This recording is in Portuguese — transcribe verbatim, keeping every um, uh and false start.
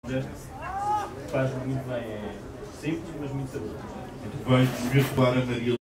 Faz muito bem, é simples, mas muito saboroso. Tu vais desvirtuar a Maria